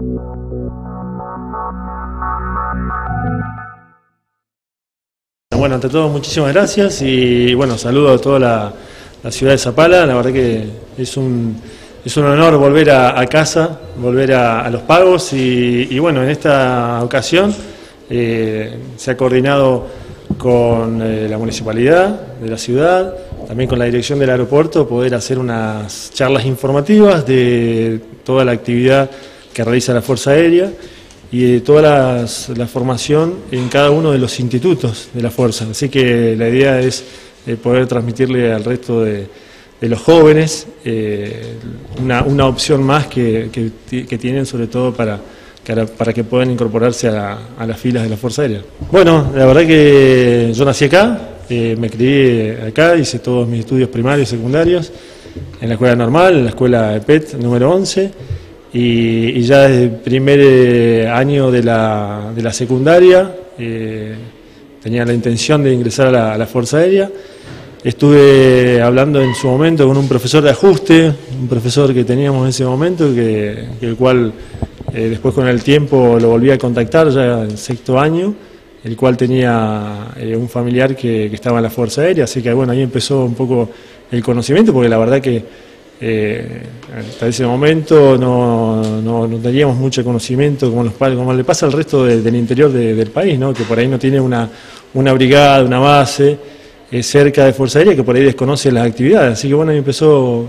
Bueno, ante todo muchísimas gracias y bueno, saludo a toda la ciudad de Zapala. La verdad que es un honor volver a casa, volver a los pagos y bueno, en esta ocasión se ha coordinado con la municipalidad de la ciudad, también con la dirección del aeropuerto, poder hacer unas charlas informativas de toda la actividad que realiza la Fuerza Aérea y de toda la formación en cada uno de los institutos de la Fuerza. Así que la idea es poder transmitirle al resto de los jóvenes una opción más que tienen, sobre todo para que puedan incorporarse a las filas de la Fuerza Aérea. Bueno, la verdad que yo nací acá, me crié acá, hice todos mis estudios primarios y secundarios en la escuela normal, en la escuela de PET número 11, y ya desde el primer año de la secundaria tenía la intención de ingresar a la Fuerza Aérea. Estuve hablando en su momento con un profesor de ajuste, un profesor que teníamos en ese momento, el cual después con el tiempo lo volví a contactar ya en sexto año, el cual tenía un familiar que estaba en la Fuerza Aérea, así que bueno, ahí empezó un poco el conocimiento, porque la verdad que hasta ese momento no teníamos mucho conocimiento, como le pasa al resto del interior del país, ¿no? Que por ahí no tiene una brigada, una base cerca de Fuerza Aérea, que por ahí desconoce las actividades. Así que bueno, ahí empezó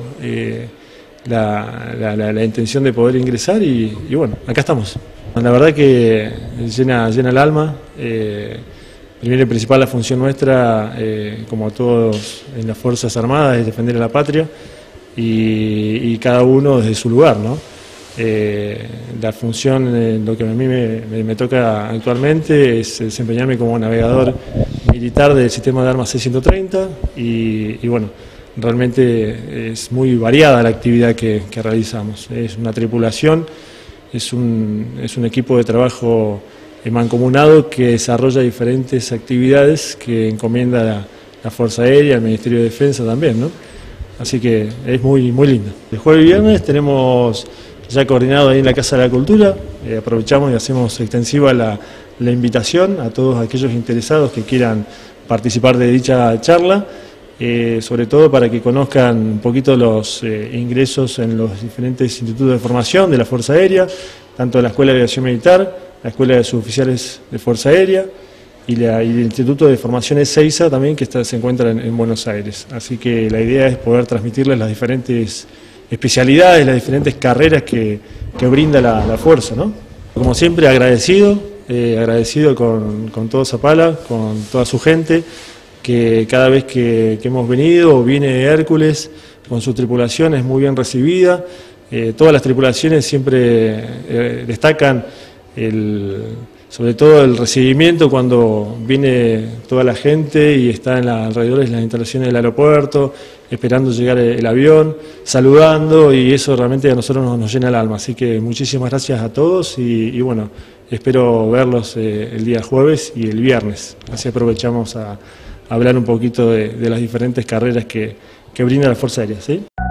la intención de poder ingresar y bueno, acá estamos. La verdad que llena el alma. Primero y principal, la función nuestra, como a todos en las Fuerzas Armadas, es defender a la patria y cada uno desde su lugar, ¿no? La función, lo que a mí me toca actualmente es desempeñarme como navegador militar del sistema de armas C-130 y bueno, realmente es muy variada la actividad que realizamos. Es una tripulación, es un equipo de trabajo mancomunado que desarrolla diferentes actividades que encomienda la Fuerza Aérea, el Ministerio de Defensa también, ¿no? Así que es muy lindo. El jueves y viernes tenemos ya coordinado ahí en la Casa de la Cultura, aprovechamos y hacemos extensiva la invitación a todos aquellos interesados que quieran participar de dicha charla, sobre todo para que conozcan un poquito los ingresos en los diferentes institutos de formación de la Fuerza Aérea, tanto la Escuela de Aviación Militar, la Escuela de Suboficiales de Fuerza Aérea y el Instituto de Formación Ezeiza también, que se encuentra en Buenos Aires. Así que la idea es poder transmitirles las diferentes especialidades, las diferentes carreras que brinda la Fuerza, ¿no? Como siempre, agradecido con todo Zapala, con toda su gente, que cada vez que hemos venido, viene Hércules con su tripulación, es muy bien recibida. Todas las tripulaciones siempre destacan sobre todo el recibimiento cuando viene toda la gente y está en alrededor de las instalaciones del aeropuerto, esperando llegar el avión, saludando, y eso realmente a nosotros nos llena el alma. Así que muchísimas gracias a todos y bueno, espero verlos el día jueves y el viernes. Así aprovechamos a hablar un poquito de las diferentes carreras que brinda la Fuerza Aérea, ¿sí?